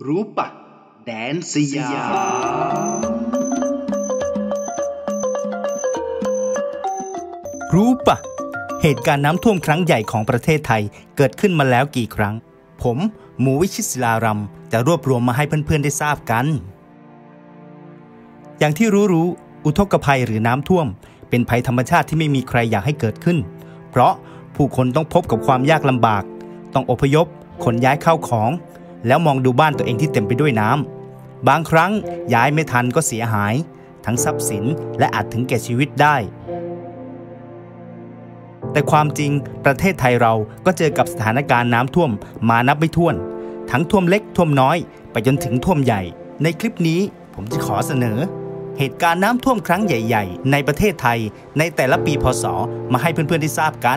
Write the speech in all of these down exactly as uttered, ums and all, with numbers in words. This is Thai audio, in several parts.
รู้ปะแดนสยามรู้ปะเหตุการณ์น้ำท่วมครั้งใหญ่ของประเทศไทยเกิดขึ้นมาแล้วกี่ครั้งผมหมูวิชิตศิลารัมย์จะรวบรวมมาให้เพื่อนๆได้ทราบกันอย่างที่รู้ๆอุทกภัยหรือน้ำท่วมเป็นภัยธรรมชาติที่ไม่มีใครอยากให้เกิดขึ้นเพราะผู้คนต้องพบกับความยากลำบากต้องอพยพขนย้ายข้าวของแล้วมองดูบ้านตัวเองที่เต็มไปด้วยน้ำบางครั้งย้ายไม่ทันก็เสียหายทั้งทรัพย์สินและอาจถึงแก่ชีวิตได้แต่ความจริงประเทศไทยเราก็เจอกับสถานการณ์น้ำท่วมมานับไม่ถ้วนทั้งท่วมเล็กท่วมน้อยไปจนถึงท่วมใหญ่ในคลิปนี้ผมจะขอเสนอเหตุการณ์น้ำท่วมครั้งใหญ่ๆในประเทศไทยในแต่ละปีพ.ศ.มาให้เพื่อนๆได้ทราบกัน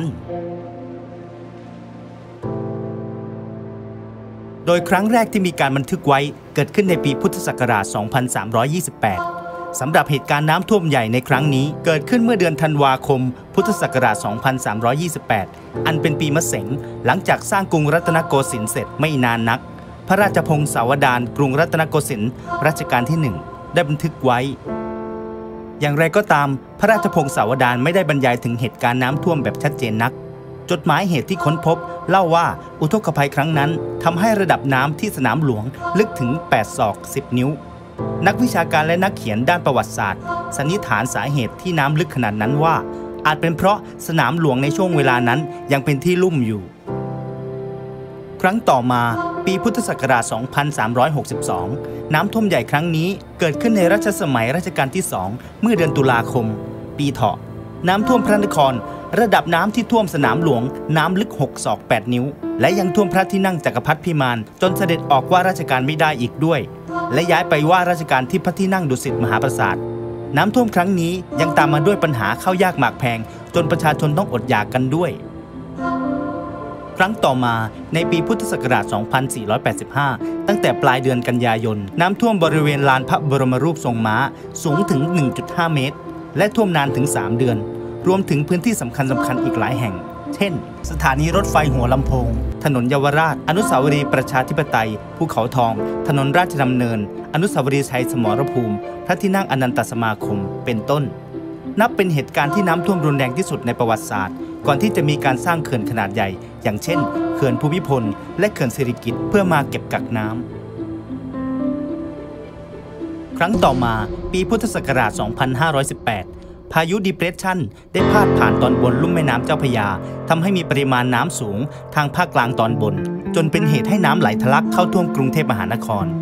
โดยครั้งแรกที่มีการบันทึกไว้เกิดขึ้นในปีพุทธศักราช สองพันสามร้อยยี่สิบแปด สำหรับเหตุการณ์น้ำท่วมใหญ่ในครั้งนี้เกิดขึ้นเมื่อเดือนธันวาคม พุทธศักราช สองพันสามร้อยยี่สิบแปด อันเป็นปีมะเสงหลังจากสร้างกรุงรัตนโกสินทร์เสร็จไม่นานนักพระราชพงศาวดารกรุงรัตนโกสินทร์รัชกาลที่หนึ่งได้บันทึกไว้อย่างไรก็ตามพระราชพงศาวดารไม่ได้บรรยายถึงเหตุการณ์น้ำท่วมแบบชัดเจนนักจดหมายเหตุที่ค้นพบเล่าว่าอุทกภัยครั้งนั้นทำให้ระดับน้ำที่สนามหลวงลึกถึงแปดศอกสิบนิ้วนักวิชาการและนักเขียนด้านประวัติศาสตร์สันนิษฐานสาเหตุที่น้ำลึกขนาดนั้นว่าอาจเป็นเพราะสนามหลวงในช่วงเวลานั้นยังเป็นที่ลุ่มอยู่ครั้งต่อมาปีพุทธศักราช สองพันสามร้อยหกสิบสอง น้ำท่วมใหญ่ครั้งนี้เกิดขึ้นในรัชสมัยรัชกาลที่สองเมื่อเดือนตุลาคมปีเถาะน้ำท่วมพระนครระดับน้ำที่ท่วมสนามหลวงน้ำลึกหกศอกแปดนิ้วและยังท่วมพระที่นั่งจักรพรรดิพิมานจนเสด็จออกว่าราชการไม่ได้อีกด้วยและย้ายไปว่าราชการที่พระที่นั่งดุสิตมหาปราสาทน้ำท่วมครั้งนี้ยังตามมาด้วยปัญหาข้าวยากหมากแพงจนประชาชนต้องอดอยากกันด้วยครั้งต่อมาในปีพุทธศักราช สองพันสี่ร้อยแปดสิบห้า ตั้งแต่ปลายเดือนกันยายนน้ำท่วมบริเวณลานพระบรมรูปทรงม้าสูงถึง หนึ่งจุดห้า เมตรและท่วมนานถึงสามเดือนรวมถึงพื้นที่สำคัญสำคัญอีกหลายแห่งเช่นสถานีรถไฟหัวลำโพงถนนเยาวราชอนุสาวรีย์ประชาธิปไตยภูเขาทองถนนราชดำเนินอนุสาวรีย์ชัยสมรภูมิพระที่นั่งอนันตสมาคมเป็นต้นนับเป็นเหตุการณ์ที่น้ำท่วมรุนแรงที่สุดในประวัติศาสตร์ก่อนที่จะมีการสร้างเขื่อนขนาดใหญ่อย่างเช่นเขื่อนภูมิพลและเขื่อนสิริกิติ์เพื่อมาเก็บกักน้ำครั้งต่อมาปีพุทธศักราช สองพันห้าร้อยสิบแปดพายุดิเพรสชันได้พาดผ่านตอนบนลุ่มแม่น้ำเจ้าพระยาทำให้มีปริมาณน้ำสูงทางภาคกลางตอนบนจนเป็นเหตุให้น้ำไหลทะลักเข้าท่วมกรุงเทพมหานคร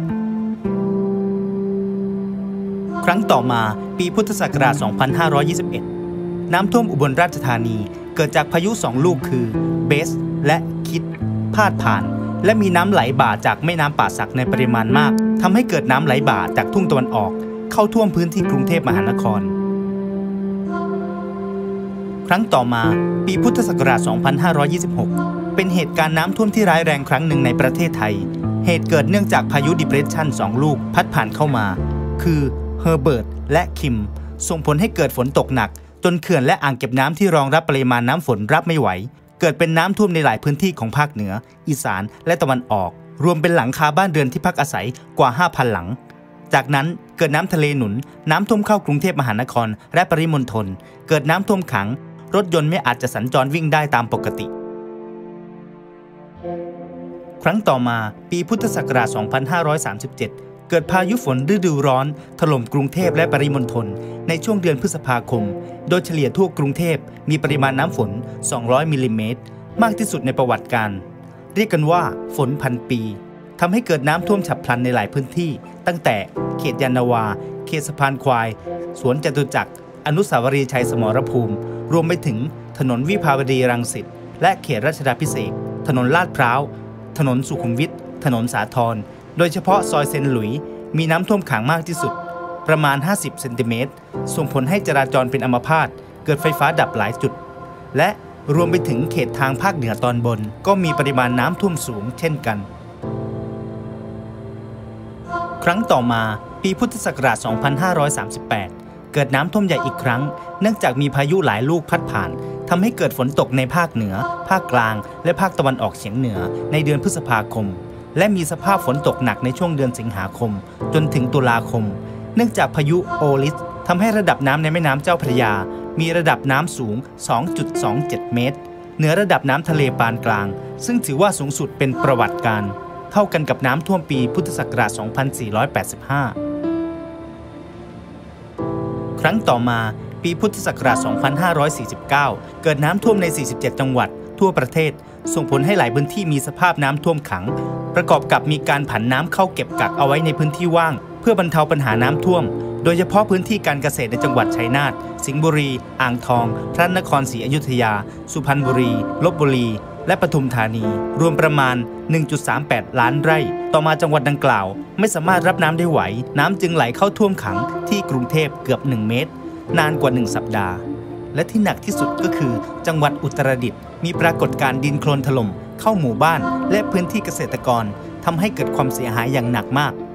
ครั้งต่อมาปีพุทธศักราช สองพันห้าร้อยยี่สิบเอ็ด น้ำท่วมอุบลราชธานีเกิดจากพายุสองลูกคือเบสและคิดพาดผ่านและมีน้ำไหลบ่าจากแม่น้ำป่าสักในปริมาณมากทำให้เกิดน้ำไหลบ่าจากทุ่งตะวันออกเข้าท่วมพื้นที่กรุงเทพมหานครครั้งต่อมาปีพุทธศักราช สองพันห้าร้อยยี่สิบหก เป็นเหตุการณ์น้ำท่วมที่ร้ายแรงครั้งหนึ่งในประเทศไทยเหตุเกิดเนื่องจากพายุดิเพรสชันสองลูกพัดผ่านเข้ามาคือเฮอร์เบิร์ตและคิมส่งผลให้เกิดฝนตกหนักจนเขื่อนและอ่างเก็บน้ำที่รองรับปริมาณน้ำฝนรับไม่ไหวเกิดเป็นน้ำท่วมในหลายพื้นที่ของภาคเหนืออีสานและตะวันออกรวมเป็นหลังคาบ้านเรือนที่พักอาศัยกว่า ห้าพัน หลังจากนั้นเกิดน้ำทะเลหนุนน้ำท่วมเข้ากรุงเทพมหานครและปริมณฑลเกิดน้ำท่วมขังรถยนต์ไม่อาจจะสัญจรวิ่งได้ตามปกติครั้งต่อมาปีพุทธศักราช สองพันห้าร้อยสามสิบเจ็ด เกิดพายุฝนฤดูร้อนถล่มกรุงเทพและปริมณฑลในช่วงเดือนพฤษภาคมโดยเฉลี่ยทั่วกรุงเทพมีปริมาณน้ำฝนสองร้อยมิลลิเมตรมากที่สุดในประวัติการเรียกกันว่าฝนพันปีทำให้เกิดน้ำท่วมฉับพลันในหลายพื้นที่ตั้งแต่เขตยานนาวาเขตสะพานควายสวนจตุจักรอนุสาวรีย์ชัยสมรภูมิรวมไปถึงถนนวิภาวดีรังสิตและเขตรัชดาภิเษกถนนลาดพร้าวถนนสุขุมวิทถนนสาทรโดยเฉพาะซอยเซนหลุยมีน้ำท่วมขังมากที่สุดประมาณห้าสิบเซนติเมตรส่งผลให้จราจรเป็นอัมพาตเกิดไฟฟ้าดับหลายจุดและรวมไปถึงเขตทางภาคเหนือตอนบนก็มีปริมาณน้ำท่วมสูงเช่นกันครั้งต่อมาปีพุทธศักราช สองพันห้าร้อยสามสิบแปด เกิดน้ำท่วมใหญ่อีกครั้งเนื่องจากมีพายุหลายลูกพัดผ่านทำให้เกิดฝนตกในภาคเหนือภาคกลางและภาคตะวันออกเฉียงเหนือในเดือนพฤษภาคมและมีสภาพฝนตกหนักในช่วงเดือนสิงหาคมจนถึงตุลาคมเนื่องจากพายุโอลิสทำให้ระดับน้ำในแม่น้ำเจ้าพระยามีระดับน้ำสูง สองจุดสองเจ็ด เมตรเหนือระดับน้ำทะเลปานกลางซึ่งถือว่าสูงสุดเป็นประวัติการณ์เท่ากันกับน้ำท่วมปีพุทธศักราช สองพันสี่ร้อยแปดสิบห้า ครั้งต่อมาปีพุทธศักราช สองพันห้าร้อยสี่สิบเก้า เกิดน้ำท่วมใน สี่สิบเจ็ด จังหวัดทั่วประเทศส่งผลให้หลายพื้นที่มีสภาพน้ำท่วมขังประกอบกับมีการผันน้ำเข้าเก็บกักเอาไว้ในพื้นที่ว่างเพื่อบรรเทาปัญหาน้ำท่วมโดยเฉพาะพื้นที่การเกษตรในจังหวัดชัยนาทสิงห์บุรีอ่างทองพระนครศรีอยุธยาสุพรรณบุรีลพบุรีและปทุมธานีรวมประมาณ หนึ่งจุดสามแปด ล้านไร่ต่อมาจังหวัดดังกล่าวไม่สามารถรับน้ำได้ไหวน้ำจึงไหลเข้าท่วมขังที่กรุงเทพเกือบหนึ่งเมตรนานกว่าหนึ่งสัปดาห์และที่หนักที่สุดก็คือจังหวัดอุตรดิตถ์มีปรากฏการณ์ดินโคลนถล่มเข้าหมู่บ้านและพื้นที่เกษตรกรทำให้เกิดความเสียหายอย่างหนักมาก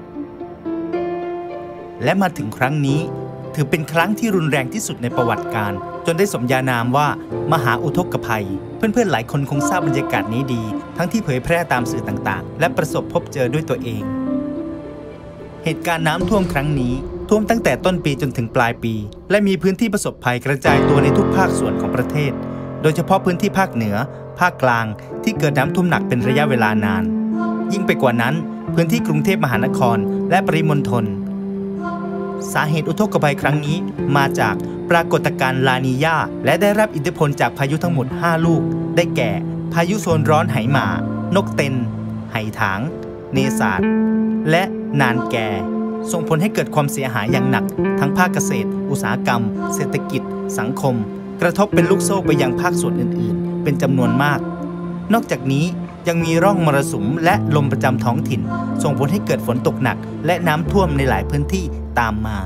และมาถึงครั้งนี้ถือเป็นครั้งที่รุนแรงที่สุดในประวัติการจนได้สมญานามว่ามหาอุทกภัยเพื่อนๆหลายคนคงทราบบรรยากาศนี้ดีทั้งที่เผยแพร่ตามสื่อต่างๆและประสบพบเจอด้วยตัวเองเหตุการณ์น้ำท่วมครั้งนี้ท่วมตั้งแต่ต้นปีจนถึงปลายปีและมีพื้นที่ประสบภัยกระจายตัวในทุกภาคส่วนของประเทศโดยเฉพาะพื้นที่ภาคเหนือภาคกลางที่เกิดน้ำท่วมหนักเป็นระยะเวลานานยิ่งไปกว่านั้นพื้นที่กรุงเทพมหานครและปริมณฑลสาเหตุอุทกภัยครั้งนี้มาจากปรากฏการณ์ลานีญาและได้รับอิทธิพลจากพายุทั้งหมดห้าลูกได้แก่พายุโซนร้อนไหหมานกเต็นไหถางเนศาสและนานแกส่งผลให้เกิดความเสียหายอย่างหนักทั้งภาคเกษตรอุตสาหกรรมเศรษฐกิจสังคมกระทบเป็นลูกโซ่ไปยังภาคส่วนอื่นๆเป็นจำนวนมากนอกจากนี้ยังมีร่องมรสุมและลมประจำท้องถิ่นส่งผลให้เกิดฝนตกหนักและน้ำท่วมในหลายพื้นที่ตามมา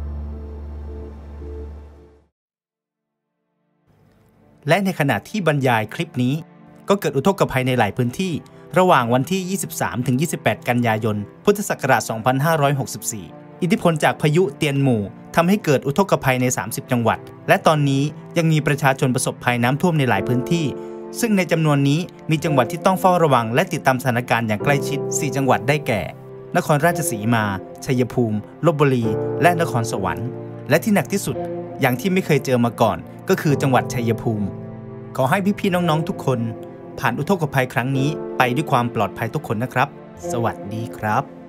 และในขณะที่บรรยายคลิปนี้ก็เกิดอุทกภัยในหลายพื้นที่ระหว่างวันที่ ยี่สิบสามถึงยี่สิบแปด กันยายน พุทธศักราช สองพันห้าร้อยหกสิบสี่ อิทธิพลจากพายุเตียนหมู่ทำให้เกิดอุทกภัยใน สามสิบ จังหวัดและตอนนี้ยังมีประชาชนประสบภัยน้ำท่วมในหลายพื้นที่ซึ่งในจำนวนนี้มีจังหวัดที่ต้องเฝ้าระวังและติดตามสถานการณ์อย่างใกล้ชิด สี่ จังหวัดได้แก่นครราชสีมาชัยภูมิลพบุรีและนครสวรรค์และที่หนักที่สุดอย่างที่ไม่เคยเจอมาก่อนก็คือจังหวัดชัยภูมิขอให้พี่ๆน้องๆทุกคนผ่านอุทกภัยครั้งนี้ไปด้วยความปลอดภัยทุกคนนะครับสวัสดีครับ